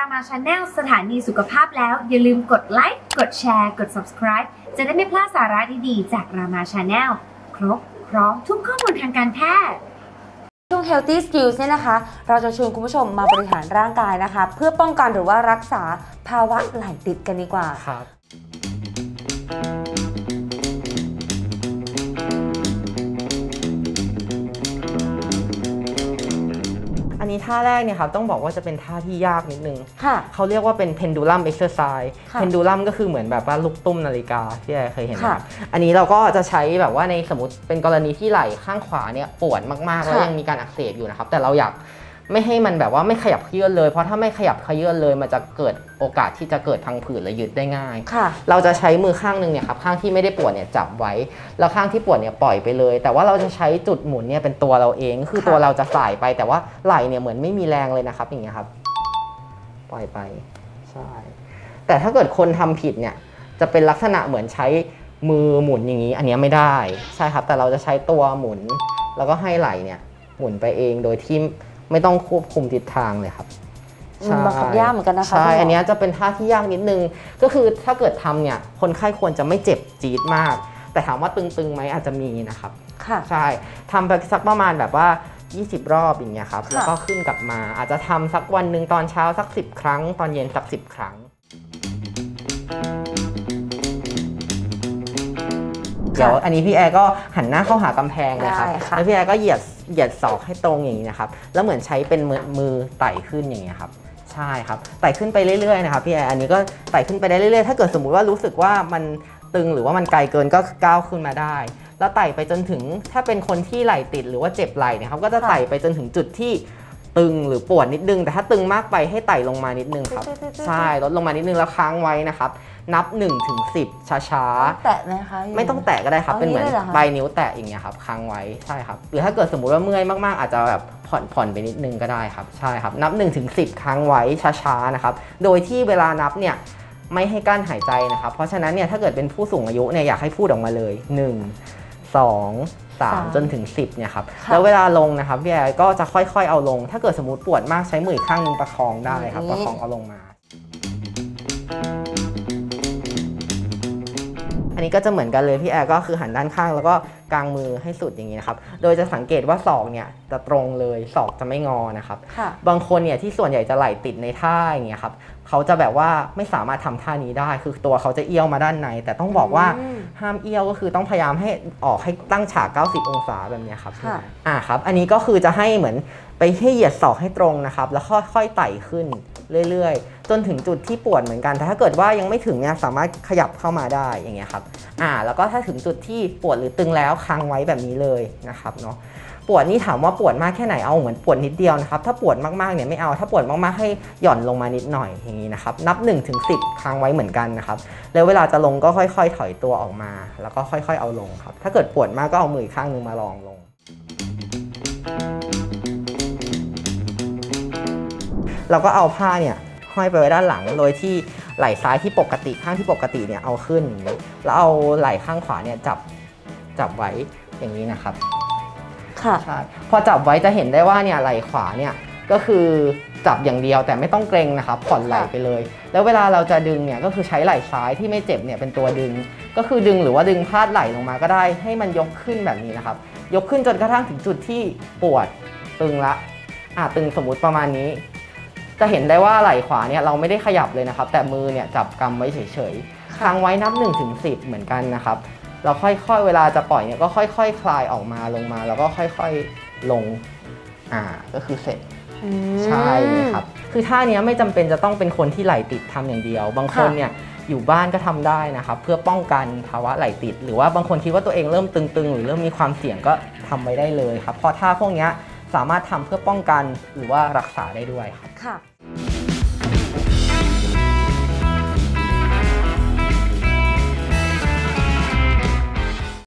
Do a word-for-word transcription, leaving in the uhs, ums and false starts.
รามา Channel สถานีสุขภาพแล้วอย่าลืมกดไลค์กดแชร์กด Subscribe จะได้ไม่พลาดสาระดีๆจากรามา Channel ครบพร้อมทุกข้อมูลทางการแพทย์ช่วง Healthy Skills เนี่ยนะคะเราจะชวนคุณผู้ชมมาบริหารร่างกายนะคะเพื่อป้องกันหรือว่ารักษาภาวะไหล่ติดกันดีกว่าครับอันนี้ท่าแรกเนี่ยครับต้องบอกว่าจะเป็นท่าที่ยากนิดนึงเขาเรียกว่าเป็น pendulum exercise pendulum ก็คือเหมือนแบบว่าลูกตุ้มนาฬิกาที่เคยเห็นนะครับอันนี้เราก็จะใช้แบบว่าในสมมติเป็นกรณีที่ไหล่ข้างขวาเนี่ยปวดมากๆแล้วยังมีการอักเสบอยู่นะครับแต่เราอยากไม่ให้มันแบบว่าไม่ขยับเขยื้อนเลยเพราะถ้าไม่ขยับเขยื้อนเลยมันจะเกิดโอกาสที่จะเกิดพังผืดและยืดได้ง่ายเราจะใช้มือข้างนึงเนี่ยครับข้างที่ไม่ได้ปวดเนี่ยจับไว้แล้วข้างที่ปวดเนี่ยปล่อยไปเลยแต่ว่าเราจะใช้จุดหมุนเนี่ยเป็นตัวเราเองคือตัวเราจะสายไปแต่ว่าไหล่เนี่ยเหมือนไม่มีแรงเลยนะครับอย่างเงี้ยครับปล่อยไปใช่แต่ถ้าเกิดคนทำผิดเนี่ยจะเป็นลักษณะเหมือนใช้มือหมุนอย่างนี้อันนี้ไม่ได้ใช่ครับแต่เราจะใช้ตัวหมุนแล้วก็ให้ไหล่เนี่ยหมุนไปเองโดยที่ไม่ต้องควบคุมทิศทางเลยครับมันบังคับยากเหมือนกันนะคะใช่อันนี้จะเป็นท่าที่ยากนิดนึงก็คือถ้าเกิดทำเนี่ยคนไข้ควรจะไม่เจ็บจี๊ดมากแต่ถามว่าตึงๆไหมอาจจะมีนะครับใช่ทำไปสักประมาณแบบว่ายี่สิบรอบอย่างเงี้ยครับแล้วก็ขึ้นกลับมาอาจจะทำสักวันหนึ่งตอนเช้าสักสิบครั้งตอนเย็นสักสิบครั้งเดี๋ยวอันนี้พี่แอร์ก็หันหน้าเข้าหากำแพงเลยครับแล้วพี่แอร์ก็เหยียดเหยียดศอกให้ตรงอย่างนี้นะครับแล้วเหมือนใช้เป็นมือมือไต่ขึ้นอย่างเงี้ยครับใช่ครับไต่ขึ้นไปเรื่อยๆนะครับพี่แอร์อันนี้ก็ไต่ขึ้นไปได้เรื่อยๆถ้าเกิดสมมุติว่ารู้สึกว่ามันตึงหรือว่ามันไกลเกินก็ก้าวขึ้นมาได้แล้วไต่ไปจนถึงถ้าเป็นคนที่ไหล่ติดหรือว่าเจ็บไหล่เนี่ยครับก็จะไต่ไปจนถึงจุดที่ตึงหรือปวดนิดนึงแต่ถ้าตึงมากไปให้ไต่ลงมานิดนึงครับใช่ลดลงมานิดนึงแล้วค้างไว้นะครับนับหนึ่งถึงสิบช้าๆแตะไหมคะไม่ต้องแตะก็ได้ครับเป็นเหมือนปลายนิ้วแตะอย่างเงี้ยครับค้างไว้ใช่ครับหรือถ้าเกิดสมมุติว่าเมื่อยมากๆอาจจะแบบผ่อนผ่อนไปนิดนึงก็ได้ครับใช่ครับนับหนึ่งถึงสิบค้างไว้ช้าๆนะครับโดยที่เวลานับเนี่ยไม่ให้กั้นหายใจนะครับเพราะฉะนั้นเนี่ยถ้าเกิดเป็นผู้สูงอายุเนี่ยอยากให้พูดออกมาเลยหนึ่ง สอง สามจนถึงสิบเนี่ยครับแล้วเวลาลงนะครับพี่แอร์ก็จะค่อยๆเอาลงถ้าเกิดสมมติปวดมากใช้มือข้างนึงประคองได้ครับประคองเอาลงมาอันนี้ก็จะเหมือนกันเลยพี่แอร์ก็คือหันด้านข้างแล้วก็กางมือให้สุดอย่างนี้นะครับโดยจะสังเกตว่าศอกเนี่ยจะตรงเลยศอกจะไม่งอนะครับบางคนเนี่ยที่ส่วนใหญ่จะไหล่ติดในท่าอย่างเงี้ยครับเขาจะแบบว่าไม่สามารถทำท่านี้ได้คือตัวเขาจะเอี้ยวมาด้านในแต่ต้องบอกว่าห้ามเอี้ยวก็คือต้องพยายามให้ออกให้ตั้งฉากเก้าสิบองศาแบบนี้ครับอ่าครับอันนี้ก็คือจะให้เหมือนไปให้เหยียดศอกให้ตรงนะครับแล้วค่อยๆไต่ขึ้นเรื่อยๆจนถึงจุดที่ปวดเหมือนกันแต่ถ้าเกิดว่ายังไม่ถึงเนี่ยสามารถขยับเข้ามาได้อย่างเงี้ยครับอ่าแล้วก็ถ้าถึงจุดที่ปวดหรือตึงแล้วค้างไว้แบบนี้เลยนะครับเนาะปวดนี่ถามว่าปวดมากแค่ไหนเอาเหมือนปวดนิดเดียวนะครับถ้าปวดมากๆเนี่ยไม่เอาถ้าปวดมากๆให้หย่อนลงมานิดหน่อยอย่างนี้นะครับนับหนึ่งถึงสิบค้างไว้เหมือนกันนะครับแล้วเวลาจะลงก็ค่อยๆถอยตัวออกมาแล้วก็ค่อยๆเอาลงครับถ้าเกิดปวดมากก็เอามือข้างนึงมาลองลงเราก็เอาผ้าเนี่ยห้อยไปไว้ด้านหลังโดยที่ไหล่ซ้ายที่ปกติข้างที่ปกติเนี่ยเอาขึ้นแล้วเอาไหล่ข้างขวาเนี่ยจับจับไว้อย่างนี้นะครับค่ะใช่พอจับไว้จะเห็นได้ว่าเนี่ยไหล่ขวาเนี่ยก็คือจับอย่างเดียวแต่ไม่ต้องเกร็งนะครับผ่อนไหล่ไปเลยแล้วเวลาเราจะดึงเนี่ยก็คือใช้ไหล่ซ้ายที่ไม่เจ็บเนี่ยเป็นตัวดึงก็คือดึงหรือว่าดึงพาดไหล่ลงมาก็ได้ให้มันยกขึ้นแบบนี้นะครับยกขึ้นจนกระทั่งถึงจุดที่ปวดตึงละอ่ะตึงสมมุติประมาณนี้จะเห็นได้ว่าไหล่ขวาเนี่ยเราไม่ได้ขยับเลยนะครับแต่มือเนี่ยจับกำไว้เฉยๆค้างไว้นับหนึ่งถึงสิบเหมือนกันนะครับเราค่อยๆเวลาจะปล่อยเนี่ยก็ค่อยๆ ค, คลายออกมาลงมาแล้วก็ค่อยๆลงอ่าก็คือเสร็จใช่เลยครับคือท่านี้ไม่จำเป็นจะต้องเป็นคนที่ไหล่ติดทำอย่างเดียวบางคนเนี่ยอยู่บ้านก็ทำได้นะครับเพื่อป้องกันภาวะไหล่ติดหรือว่าบางคนคิดว่าตัวเองเริ่มตึงๆหรือเริ่มมีความเสี่ยงก็ทำไว้ได้เลยครับเพราะท่าพวกนี้สามารถทำเพื่อป้องกันหรือว่ารักษาได้ด้วยครับค่ะ